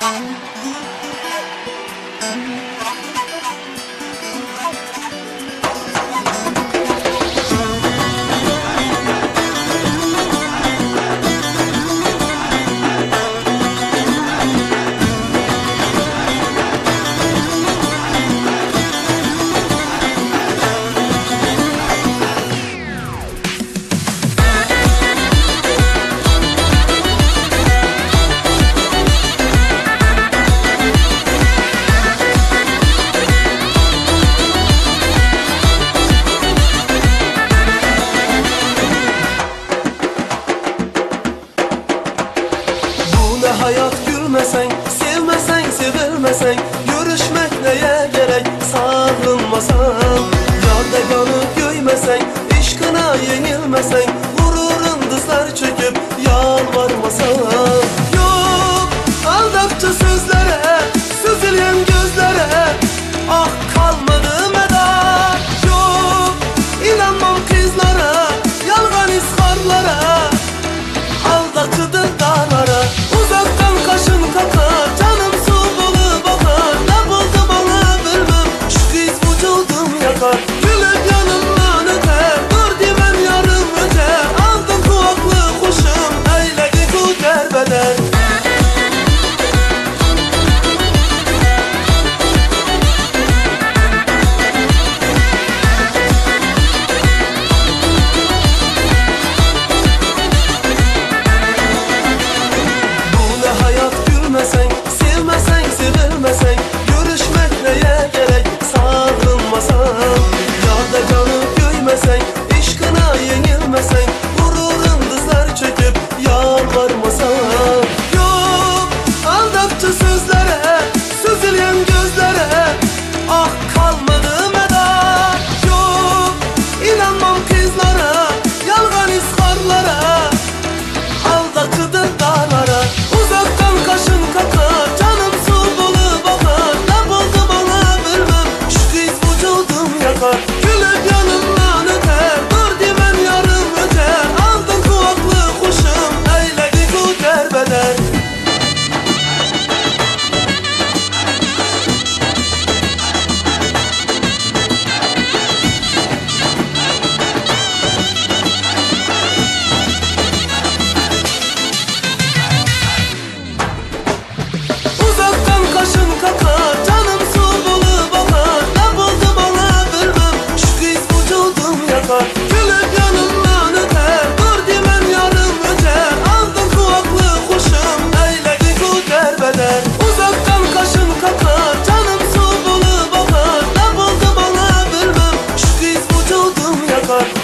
Hayat gülmesen, sevmesen, sevilmesen, görüşmek neye gerek sağlanmasan, yarda yanıp göymesen, işkına yenilmesen, gururun dızlar çöküp yalvarmasan. Yok aldatçı sözlere, süzülen gözlere, ah kalmadı medet. Yok inanmam kızlara, yalgan iskarlara, aldatıdı dağlara. Kaşın kakar, canım su dolu bakar, ne buldu bana bilmem, şu kız vücudum yakar. Gülüp yanımdan öter, dur demem yarım öter, aldım kulaklı kuşum, eyledi bu derbeder. Sevmesen, sevilmesen, görüşmek neye gerek sağlanmasan, yarda canıp göymesen, işkına yenilmesen, gururun dızlar çöküp yalvarmasan. Yok aldatçı sözlere, süzülen gözlere, ah kalmadı medet. Yok inanmam kızlara, yalgan iskarlara, aldatıdı dağlara. Kaşın kakar, canım su dolu bakar, ne buldu bana bilmem, şu kız vücudum yakar. Gülüp yanımdan öter, dur demem yarım öter, aldın kulaklı kuşum, eyledi bu derbeder. Kaşın kakar, canım su dolu bakar, ne buldu bana bilmem, şu kız vücudum yakar. Gülüp yanımdan öter, dur demem yarım öter, aldın kulaklı kuşum, eyledi bu derbeder. Uzaktan kaşın kakar, canım su dolu bakar, ne buldu bana bilmem, şu kız vücudum yakar.